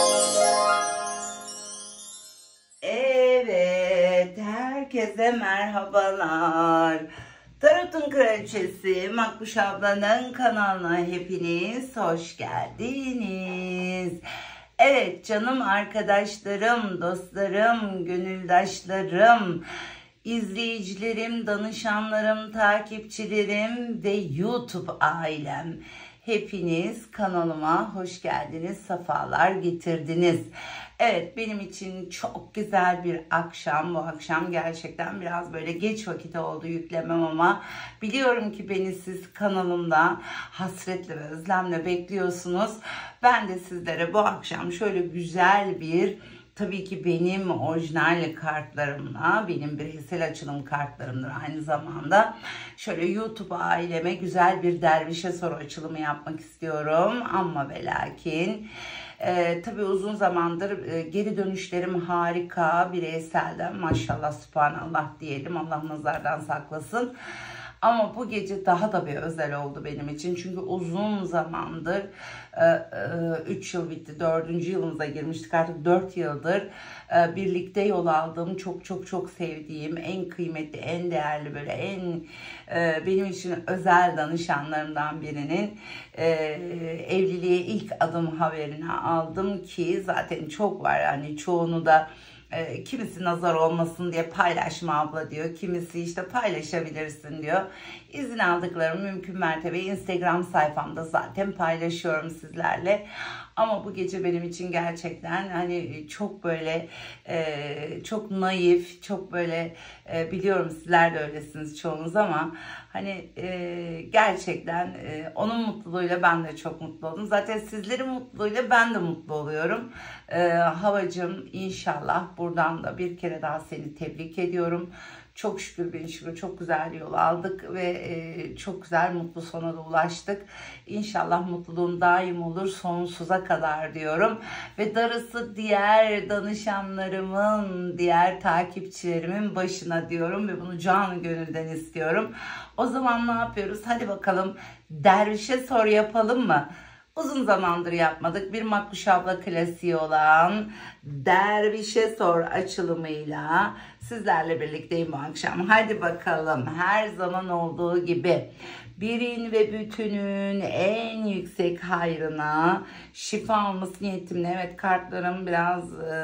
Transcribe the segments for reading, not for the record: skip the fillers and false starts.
Evet, herkese merhabalar. Tarot'un Kraliçesi Makbuş ablanın kanalına hepiniz hoş geldiniz. Evet canım arkadaşlarım, dostlarım, gönüldaşlarım, izleyicilerim, danışanlarım, takipçilerim ve YouTube ailem. Hepiniz kanalıma hoş geldiniz, sefalar getirdiniz. Evet, benim için çok güzel bir akşam. Bu akşam gerçekten biraz böyle geç vakit oldu yüklemem ama biliyorum ki beni siz kanalımda hasretle ve özlemle bekliyorsunuz. Ben de sizlere bu akşam şöyle güzel bir, tabii ki benim orijinal kartlarımla, benim bireysel açılım kartlarımdır aynı zamanda. Şöyle YouTube aileme güzel bir dervişe soru açılımı yapmak istiyorum. Ama ve lakin tabii uzun zamandır geri dönüşlerim harika, bireyselden maşallah subhanallah diyelim, Allah nazardan saklasın. Ama bu gece daha da bir özel oldu benim için. Çünkü uzun zamandır 3 yıl bitti. 4. yılımıza girmiştik. Artık 4 yıldır birlikte yol aldığım, çok sevdiğim, en kıymetli, en değerli, böyle en benim için özel danışanlarımdan birinin evliliğe ilk adım haberini aldım ki zaten çok var. Yani çoğunu da kimisi nazar olmasın diye paylaşma abla diyor. Kimisi işte paylaşabilirsin diyor. İzin aldıklarımı mümkün mertebe Instagram sayfamda zaten paylaşıyorum sizlerle. Ama bu gece benim için gerçekten hani çok böyle çok naif, çok böyle biliyorum sizler de öylesiniz çoğunuz ama hani gerçekten onun mutluluğuyla ben de çok mutlu oldum. Zaten sizlerin mutluluğuyla ben de mutlu oluyorum. Havacığım, inşallah buradan da bir kere daha seni tebrik ediyorum. Çok şükür bin şükür çok güzel yol aldık ve çok güzel mutlu sona da ulaştık. İnşallah mutluluğun daim olur sonsuza kadar diyorum. Ve darısı diğer danışanlarımın, diğer takipçilerimin başına diyorum ve bunu canı gönülden istiyorum. O zaman ne yapıyoruz? Hadi bakalım dervişe sor yapalım mı? Uzun zamandır yapmadık. Bir Makbuş abla klasiği olan dervişe sor açılımıyla sizlerle birlikteyim bu akşam. Hadi bakalım, her zaman olduğu gibi birin ve bütünün en yüksek hayrına şifa olması niyetimle. Evet, kartlarım biraz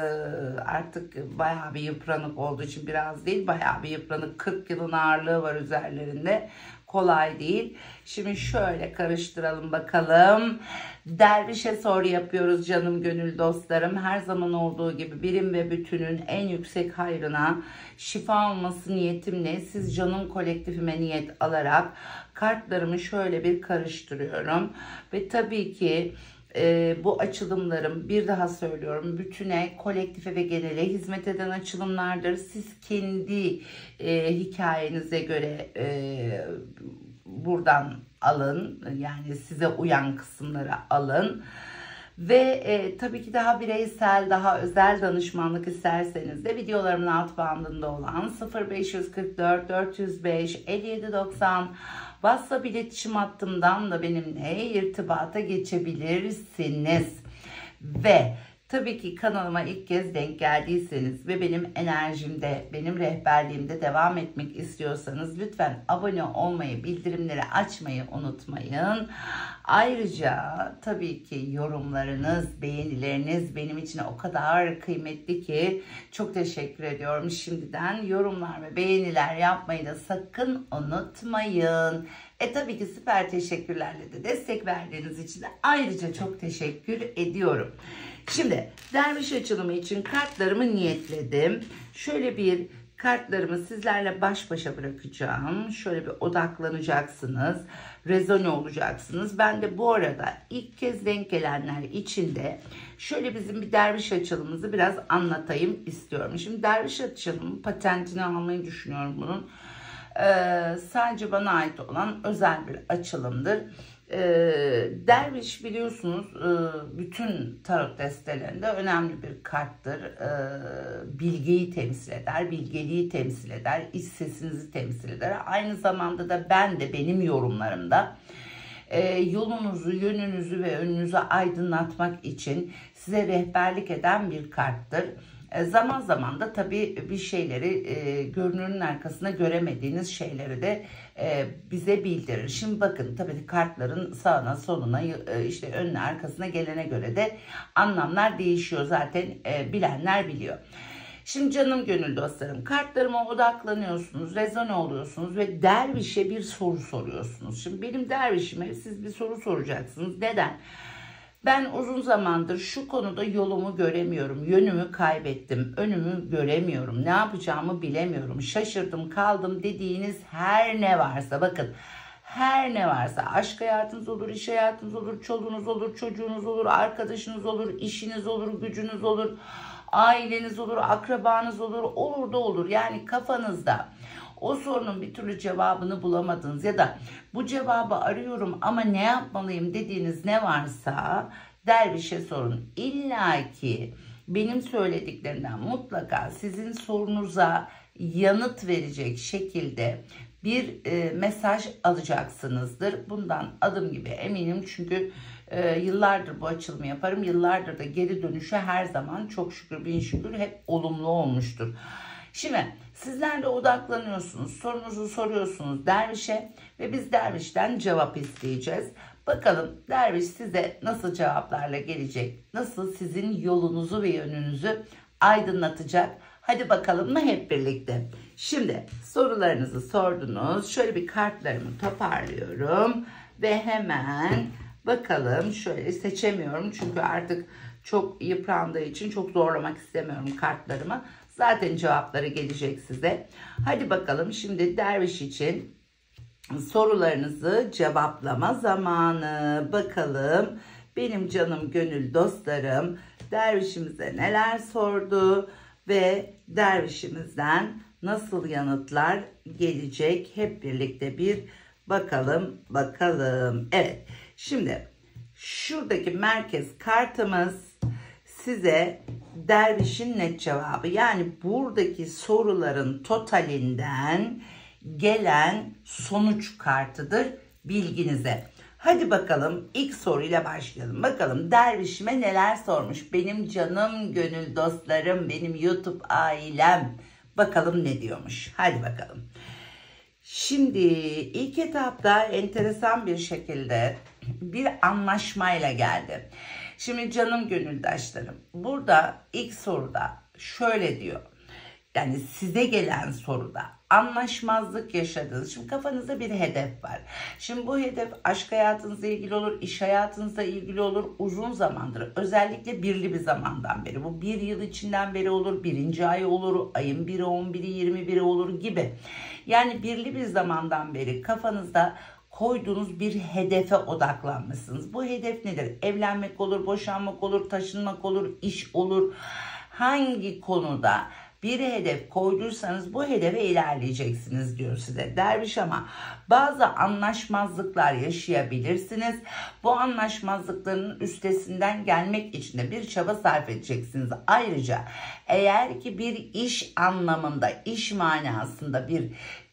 artık bayağı bir yıpranık olduğu için, biraz değil bayağı bir yıpranık, 40 yılın ağırlığı var üzerlerinde. Kolay değil. Şimdi şöyle karıştıralım bakalım. Dervişe soru yapıyoruz canım gönül dostlarım. Her zaman olduğu gibi birim ve bütünün en yüksek hayrına şifa olması niyetimle siz canım kolektifime niyet alarak kartlarımı şöyle bir karıştırıyorum. Ve tabii ki bu açılımlarım, bir daha söylüyorum, bütüne, kolektife ve genele hizmet eden açılımlardır. Siz kendi hikayenize göre buradan alın, yani size uyan kısımları alın. Ve tabii ki daha bireysel, daha özel danışmanlık isterseniz de videolarımın alt bandında olan 0544 405 5790 WhatsApp iletişim hattımdan da benimle irtibata geçebilirsiniz. Ve tabii ki kanalıma ilk kez denk geldiyseniz ve benim enerjimde, benim rehberliğimde devam etmek istiyorsanız lütfen abone olmayı, bildirimleri açmayı unutmayın. Ayrıca tabii ki yorumlarınız, beğenileriniz benim için o kadar kıymetli ki çok teşekkür ediyorum şimdiden. Yorumlar ve beğeniler yapmayı da sakın unutmayın. Tabii ki süper teşekkürlerle de destek verdiğiniz için de ayrıca çok teşekkür ediyorum. Şimdi derviş açılımı için kartlarımı niyetledim. Şöyle bir kartlarımı sizlerle baş başa bırakacağım. Şöyle bir odaklanacaksınız. Rezone olacaksınız. Ben de bu arada ilk kez denk gelenler için de şöyle bizim bir derviş açılımımızı biraz anlatayım istiyorum. Şimdi derviş açılımı patentini almayı düşünüyorum bunun. Sadece bana ait olan özel bir açılımdır. Derviş biliyorsunuz bütün tarot destelerinde önemli bir karttır. Bilgeyi temsil eder, bilgeliği temsil eder, iç sesinizi temsil eder. Aynı zamanda da ben de benim yorumlarımda Yolunuzu, yönünüzü ve önünüzü aydınlatmak için size rehberlik eden bir karttır. Zaman zaman da tabii bir şeyleri görünürün arkasında göremediğiniz şeyleri de bize bildirir. Şimdi bakın tabii kartların sağına soluna işte önüne arkasına gelene göre de anlamlar değişiyor. Zaten bilenler biliyor. Şimdi canım gönül dostlarım, kartlarıma odaklanıyorsunuz, rezone oluyorsunuz ve dervişe bir soru soruyorsunuz. Şimdi benim dervişime siz bir soru soracaksınız. Neden? Ben uzun zamandır şu konuda yolumu göremiyorum, yönümü kaybettim, önümü göremiyorum, ne yapacağımı bilemiyorum, şaşırdım, kaldım dediğiniz her ne varsa, bakın her ne varsa, aşk hayatınız olur, iş hayatınız olur, çoluğunuz olur, çocuğunuz olur, arkadaşınız olur, işiniz olur, gücünüz olur, aileniz olur, akrabanız olur, olur da olur. Yani kafanızda o sorunun bir türlü cevabını bulamadınız ya da bu cevabı arıyorum ama ne yapmalıyım dediğiniz ne varsa dervişe sorun. İlla ki benim söylediklerimden mutlaka sizin sorunuza yanıt verecek şekilde bir mesaj alacaksınızdır. Bundan adım gibi eminim çünkü yıllardır bu açılımı yaparım. Yıllardır da geri dönüşü her zaman çok şükür bin şükür hep olumlu olmuştur. Şimdi sizler de odaklanıyorsunuz, sorunuzu soruyorsunuz dervişe ve biz dervişten cevap isteyeceğiz. Bakalım derviş size nasıl cevaplarla gelecek, nasıl sizin yolunuzu ve yönünüzü aydınlatacak. Hadi bakalım mı hep birlikte. Şimdi sorularınızı sordunuz. Şöyle bir kartlarımı toparlıyorum ve hemen bakalım, şöyle seçemiyorum çünkü artık çok yıprandığı için çok zorlamak istemiyorum kartlarımı. Zaten cevapları gelecek size. Hadi bakalım şimdi derviş için sorularınızı cevaplama zamanı. Bakalım benim canım gönül dostlarım dervişimize neler sordu ve dervişimizden nasıl yanıtlar gelecek, hep birlikte bir bakalım. Evet, şimdi şuradaki merkez kartımız size dervişin net cevabı, yani buradaki soruların totalinden gelen sonuç kartıdır bilginize. Hadi bakalım ilk soruyla başlayalım. Bakalım dervişime neler sormuş benim canım gönül dostlarım, benim YouTube ailem. Bakalım ne diyormuş. Hadi bakalım. Şimdi ilk etapta enteresan bir şekilde bir anlaşmayla geldi. Şimdi canım gönüldaşlarım, burada ilk soruda şöyle diyor. Yani size gelen soruda anlaşmazlık yaşadınız. Şimdi kafanızda bir hedef var. Şimdi bu hedef aşk hayatınızla ilgili olur, iş hayatınızla ilgili olur. Uzun zamandır, özellikle birli bir zamandan beri. Bu bir yıl içinden beri olur, birinci ay olur, ayın 1'i, 11'i, 21'i olur gibi. Yani birli bir zamandan beri kafanızda koyduğunuz bir hedefe odaklanmışsınız. Bu hedef nedir? Evlenmek olur, boşanmak olur, taşınmak olur, iş olur. Hangi konuda bir hedef koyduysanız bu hedefe ilerleyeceksiniz diyor size derviş, ama bazı anlaşmazlıklar yaşayabilirsiniz. Bu anlaşmazlıkların üstesinden gelmek için de bir çaba sarf edeceksiniz. Ayrıca eğer ki bir iş anlamında, iş manasında bir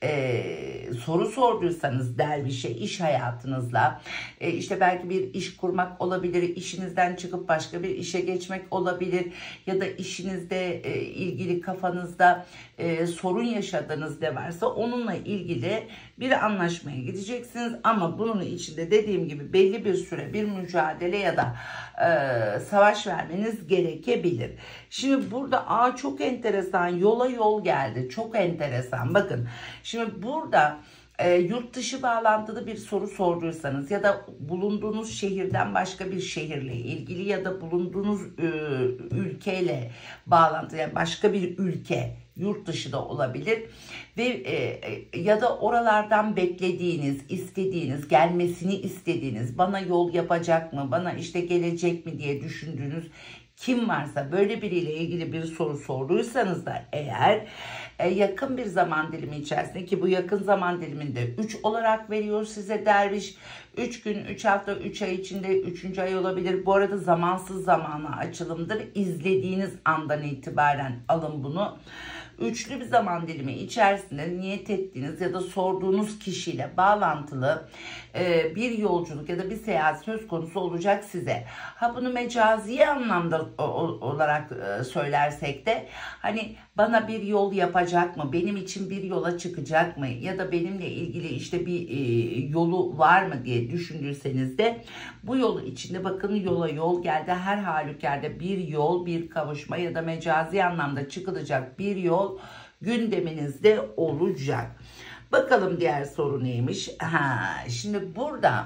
soru sorduysanız dervişe, iş hayatınızla işte belki bir iş kurmak olabilir, işinizden çıkıp başka bir işe geçmek olabilir ya da işinizde ilgili kafanızda sorun yaşadığınız ne varsa onunla ilgili bir anlaşmaya gideceksiniz, ama bunun içinde dediğim gibi belli bir süre bir mücadele ya da savaş vermeniz gerekebilir. Şimdi burada çok enteresan, yola yol geldi, çok enteresan. Bakın şimdi burada yurt dışı bağlantılı bir soru sorduysanız ya da bulunduğunuz şehirden başka bir şehirle ilgili ya da bulunduğunuz ülkeyle bağlantılı, yani başka bir ülke, yurt dışı da olabilir ve ya da oralardan beklediğiniz, istediğiniz, gelmesini istediğiniz, bana yol yapacak mı, bana işte gelecek mi diye düşündüğünüz kim varsa, böyle biriyle ilgili bir soru sorduysanız da eğer yakın bir zaman dilimi içerisinde, ki bu yakın zaman diliminde 3 olarak veriyor size derviş. 3 gün, 3 hafta, 3 ay içinde 3. ay olabilir. Bu arada zamansız zamana açılımdır. İzlediğiniz andan itibaren alın bunu. Üçlü bir zaman dilimi içerisinde niyet ettiğiniz ya da sorduğunuz kişiyle bağlantılı bir yolculuk ya da bir seyahat söz konusu olacak size. Ha, bunu mecazi anlamda olarak söylersek de hani bana bir yol yapacak mı? Benim için bir yola çıkacak mı? Ya da benimle ilgili işte bir yolu var mı diye düşünürseniz de bu yolu içinde bakın yola yol geldi. Her halükarda bir yol, bir kavuşma ya da mecazi anlamda çıkılacak bir yol gündeminizde olacak. Bakalım diğer soru neymiş? Şimdi burada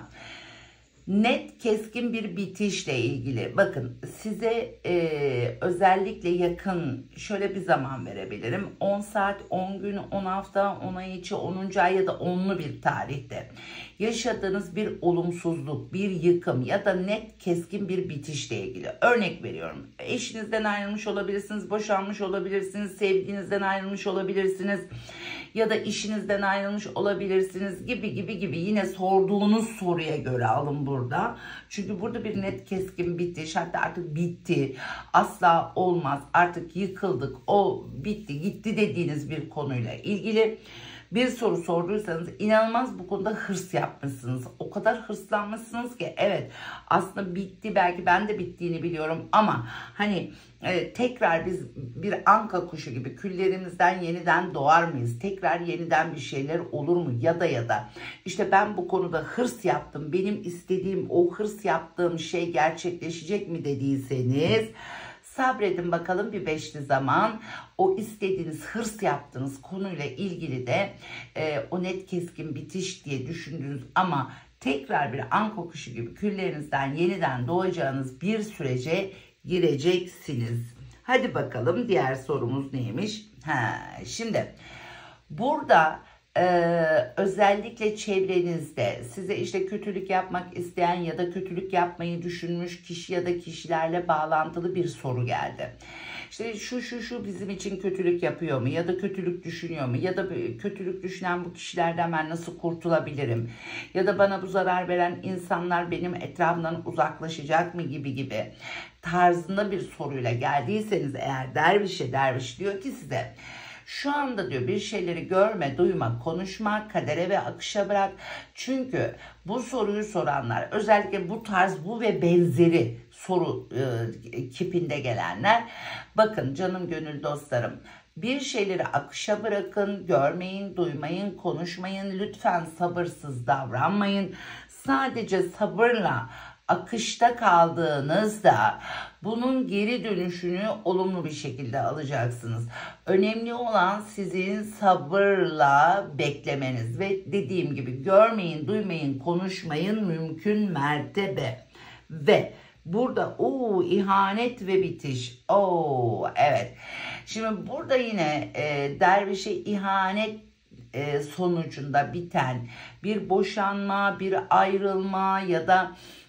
net keskin bir bitişle ilgili bakın size özellikle yakın şöyle bir zaman verebilirim. 10 saat, 10 gün, 10 hafta, 10 ay içi, 10. ay ya da 10'lu bir tarihte yaşadığınız bir olumsuzluk, bir yıkım ya da net keskin bir bitişle ilgili. Örnek veriyorum. Eşinizden ayrılmış olabilirsiniz, boşanmış olabilirsiniz, sevdiğinizden ayrılmış olabilirsiniz ya da işinizden ayrılmış olabilirsiniz gibi yine sorduğunuz soruya göre alın burada. Çünkü burada bir net keskin bitiş, hatta artık bitti, asla olmaz, artık yıkıldık, o bitti gitti dediğiniz bir konuyla ilgili bir soru sorduysanız inanılmaz bu konuda hırs yapmışsınız. O kadar hırslanmışsınız ki evet aslında bitti, belki ben de bittiğini biliyorum ama hani tekrar biz bir anka kuşu gibi küllerimizden yeniden doğar mıyız? Tekrar yeniden bir şeyler olur mu? Ya da işte ben bu konuda hırs yaptım. Benim istediğim o hırs yaptığım şey gerçekleşecek mi dediyseniz sabredin bakalım bir beşli zaman. O istediğiniz, hırs yaptığınız konuyla ilgili de o net keskin bitiş diye düşündüğünüz ama tekrar bir anka kuşu gibi küllerinizden yeniden doğacağınız bir sürece gireceksiniz. Hadi bakalım diğer sorumuz neymiş? Şimdi burada özellikle çevrenizde size işte kötülük yapmak isteyen ya da kötülük yapmayı düşünmüş kişi ya da kişilerle bağlantılı bir soru geldi. İşte şu bizim için kötülük yapıyor mu ya da kötülük düşünüyor mu ya da kötülük düşünen bu kişilerden ben nasıl kurtulabilirim ya da bana bu zarar veren insanlar benim etrafımdan uzaklaşacak mı gibi tarzında bir soruyla geldiyseniz eğer derviş diyor ki size şu anda diyor bir şeyleri görme, duyma, konuşma, kadere ve akışa bırak. Çünkü bu soruyu soranlar özellikle bu tarz bu ve benzeri soru kipinde gelenler bakın canım gönül dostlarım bir şeyleri akışa bırakın, görmeyin, duymayın, konuşmayın, lütfen sabırsız davranmayın. Sadece sabırla akışta kaldığınızda bunun geri dönüşünü olumlu bir şekilde alacaksınız. Önemli olan sizin sabırla beklemeniz ve dediğim gibi görmeyin, duymayın, konuşmayın mümkün mertebe. Ve burada ihanet ve bitiş. Evet. Şimdi burada yine dervişe ihanet sonucunda biten bir boşanma, bir ayrılma ya da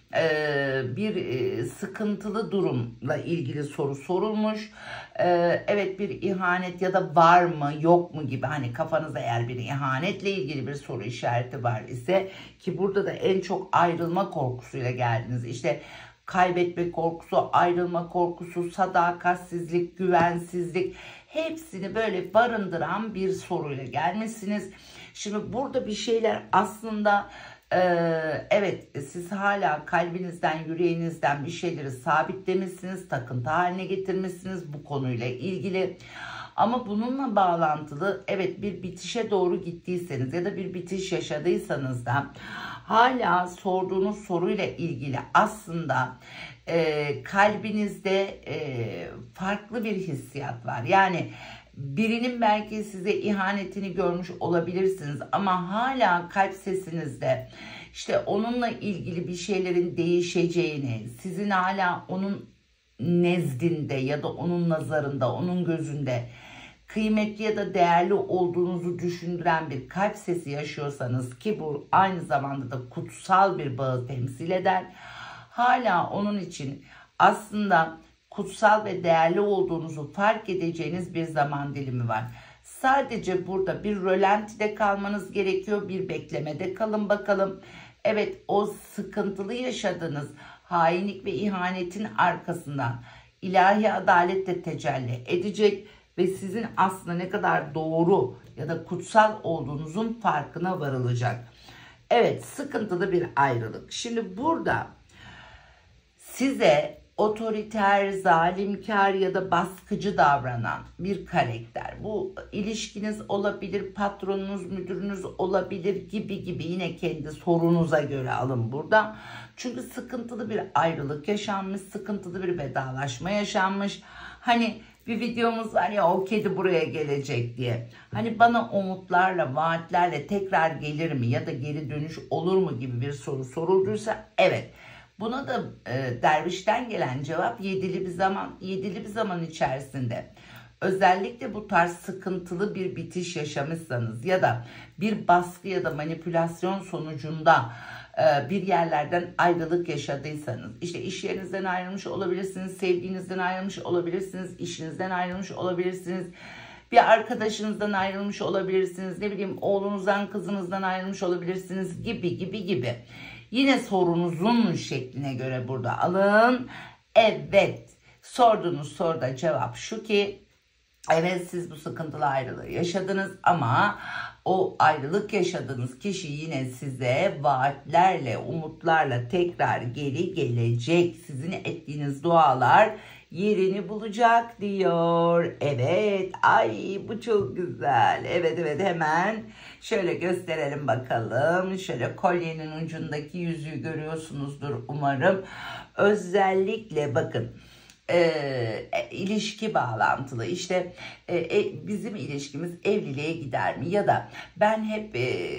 bir sıkıntılı durumla ilgili soru sorulmuş. Evet bir ihanet ya da var mı yok mu gibi hani kafanızda eğer bir ihanetle ilgili bir soru işareti var ise ki burada da en çok ayrılma korkusuyla geldiniz. İşte kaybetme korkusu, ayrılma korkusu, sadakatsizlik, güvensizlik hepsini böyle barındıran bir soruyla gelmişsiniz. Şimdi burada bir şeyler aslında evet siz hala kalbinizden, yüreğinizden bir şeyleri sabitlemişsiniz, takıntı haline getirmişsiniz bu konuyla ilgili. Ama bununla bağlantılı evet bir bitişe doğru gittiyseniz ya da bir bitiş yaşadıysanız da hala sorduğunuz soruyla ilgili aslında kalbinizde farklı bir hissiyat var. Yani birinin belki size ihanetini görmüş olabilirsiniz ama hala kalp sesinizde işte onunla ilgili bir şeylerin değişeceğini, sizin hala onun nezdinde ya da onun nazarında, onun gözünde kıymetli ya da değerli olduğunuzu düşündüren bir kalp sesi yaşıyorsanız ki bu aynı zamanda da kutsal bir bağı temsil eder. Hala onun için aslında kutsal ve değerli olduğunuzu fark edeceğiniz bir zaman dilimi var. Sadece burada bir rölantide kalmanız gerekiyor. Bir beklemede kalın bakalım. Evet o sıkıntılı yaşadığınız hainlik ve ihanetin arkasından ilahi adalet de tecelli edecek ve sizin aslında ne kadar doğru ya da kutsal olduğunuzun farkına varılacak. Evet, sıkıntılı bir ayrılık. Şimdi burada size otoriter, zalimkar ya da baskıcı davranan bir karakter. Bu ilişkiniz olabilir, patronunuz, müdürünüz olabilir gibi yine kendi sorunuza göre alın burada. Çünkü sıkıntılı bir ayrılık yaşanmış, sıkıntılı bir vedalaşma yaşanmış. Hani bir videomuz var ya, o kedi buraya gelecek diye. Hani bana umutlarla, vaatlerle tekrar gelir mi ya da geri dönüş olur mu gibi bir soru sorulduysa evet. Buna da dervişten gelen cevap yedili bir zaman içerisinde. Özellikle bu tarz sıkıntılı bir bitiş yaşamışsanız ya da bir baskı ya da manipülasyon sonucunda bir yerlerden ayrılık yaşadıysanız, işte iş yerinizden ayrılmış olabilirsiniz, sevdiğinizden ayrılmış olabilirsiniz, işinizden ayrılmış olabilirsiniz, bir arkadaşınızdan ayrılmış olabilirsiniz, ne bileyim oğlunuzdan, kızınızdan ayrılmış olabilirsiniz gibi. Yine sorunuzun şekline göre burada alın. Evet, sorduğunuz soruda cevap şu ki, evet siz bu sıkıntılı ayrılığı yaşadınız ama o ayrılık yaşadığınız kişi yine size vaatlerle, umutlarla tekrar geri gelecek. Sizin ettiğiniz dualar yerini bulacak diyor. Evet, ay bu çok güzel. Evet, hemen şöyle gösterelim bakalım. Şöyle kolyenin ucundaki yüzüğü görüyorsunuzdur umarım. Özellikle bakın. İlişki bağlantılı, işte bizim ilişkimiz evliliğe gider mi ya da ben hep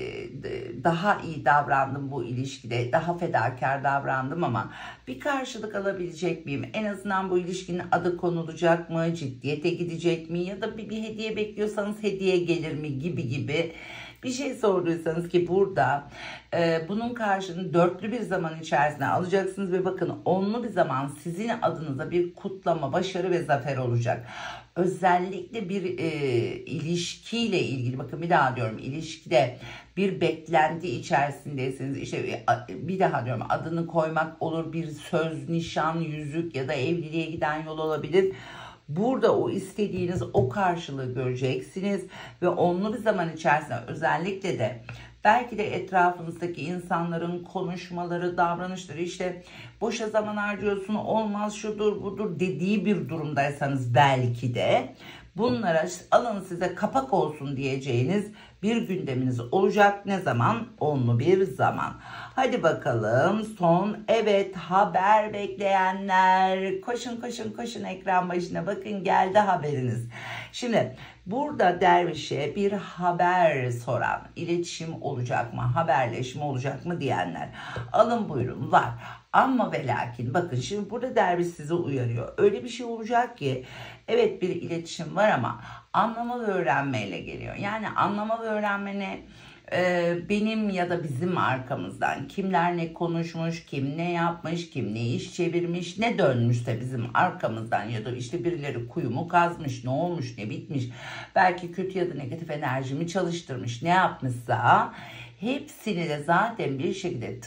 daha iyi davrandım bu ilişkide, daha fedakar davrandım ama bir karşılık alabilecek miyim, en azından bu ilişkinin adı konulacak mı, ciddiyete gidecek mi ya da bir hediye bekliyorsanız hediye gelir mi gibi bir şey sorduysanız ki burada bunun karşılığını dörtlü bir zaman içerisinde alacaksınız ve bakın onlu bir zaman sizin adınıza bir kutlama, başarı ve zafer olacak. Özellikle bir ilişkiyle ilgili, bakın bir daha diyorum, ilişkide bir beklenti içerisindeyseniz, işte bir daha diyorum, adını koymak olur, bir söz, nişan, yüzük ya da evliliğe giden yol olabilir. Burada o istediğiniz o karşılığı göreceksiniz ve onlu bir zaman içerisinde özellikle de belki de etrafınızdaki insanların konuşmaları, davranışları, işte boşa zaman harcıyorsun, olmaz, şudur budur dediği bir durumdaysanız belki de bunlara alın size kapak olsun diyeceğiniz bir gündeminiz olacak. Ne zaman? Onlu bir zaman. Hadi bakalım son, evet, haber bekleyenler koşun ekran başına, bakın geldi haberiniz. Şimdi burada dervişe bir haber soran, iletişim olacak mı, haberleşme olacak mı diyenler, alın buyurun, var. Ama ve lakin bakın şimdi burada derviş sizi uyarıyor. Öyle bir şey olacak ki evet bir iletişim var ama anlama ve öğrenmeyle geliyor. Yani anlama ve öğrenmene benim ya da bizim arkamızdan kimler ne konuşmuş, kim ne yapmış, kim ne iş çevirmiş, ne dönmüşse bizim arkamızdan ya da işte birileri kuyumu kazmış, ne olmuş, ne bitmiş, belki kötü ya da negatif enerjimi çalıştırmış, ne yapmışsa hepsini de zaten bir şekilde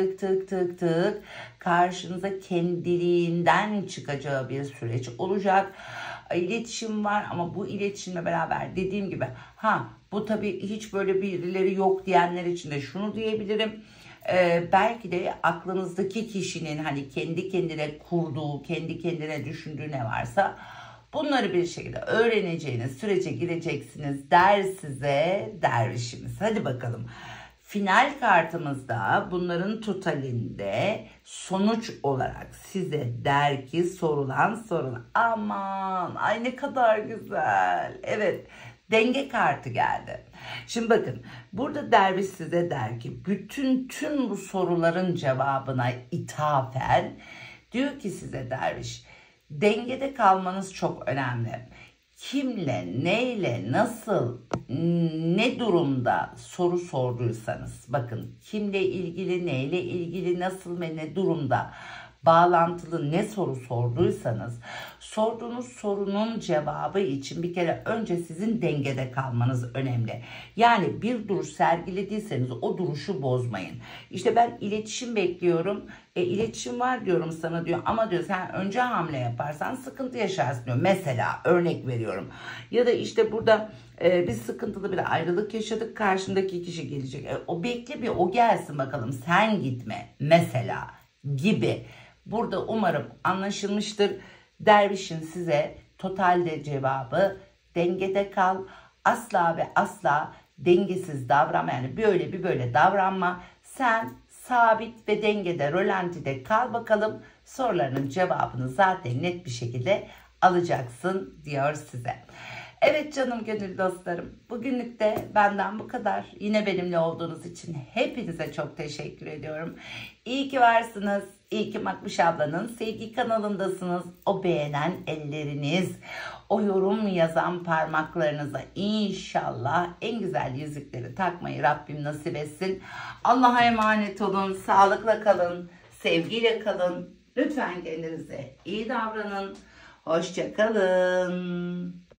tık karşınıza kendiliğinden çıkacağı bir süreç olacak. İletişim var ama bu iletişimle beraber dediğim gibi bu tabii hiç böyle birileri yok diyenler için de şunu diyebilirim. Belki de aklınızdaki kişinin hani kendi kendine kurduğu, kendi kendine düşündüğü ne varsa bunları bir şekilde öğreneceğiniz sürece gireceksiniz der size dervişimiz. Hadi bakalım. Final kartımızda bunların totalinde sonuç olarak size der ki sorulan sorular. Aman ay ne kadar güzel. Evet, denge kartı geldi. Şimdi bakın burada derviş size der ki tüm bu soruların cevabına ithafen diyor ki size derviş, dengede kalmanız çok önemli. Kimle, neyle, nasıl, ne durumda soru sorduysanız, bakın kimle ilgili, neyle ilgili, nasıl ve ne durumda bağlantılı ne soru sorduysanız Sorduğunuz sorunun cevabı için bir kere önce sizin dengede kalmanız önemli. Yani bir duruş sergilediyseniz o duruşu bozmayın. İşte ben iletişim bekliyorum. İletişim var diyorum sana diyor, ama diyor sen önce hamle yaparsan sıkıntı yaşarsın diyor. Mesela örnek veriyorum. Ya da işte burada biz sıkıntılı bir ayrılık yaşadık, karşındaki kişi gelecek. O bekle bir o gelsin bakalım, sen gitme mesela gibi. Burada umarım anlaşılmıştır. Dervişin size totalde cevabı dengede kal. Asla ve asla dengesiz davranma, yani böyle davranma. Sen sabit ve dengede, rolantide kal bakalım. Sorularının cevabını zaten net bir şekilde alacaksın diyor size. Evet canım gönül dostlarım, bugünlük de benden bu kadar. Yine benimle olduğunuz için hepinize çok teşekkür ediyorum. İyi ki varsınız. İyi ki Makbuş ablanın sevgi kanalındasınız. O beğenen elleriniz, o yorum yazan parmaklarınıza inşallah en güzel yüzükleri takmayı Rabbim nasip etsin. Allah'a emanet olun. Sağlıkla kalın. Sevgiyle kalın. Lütfen kendinize iyi davranın. Hoşça kalın.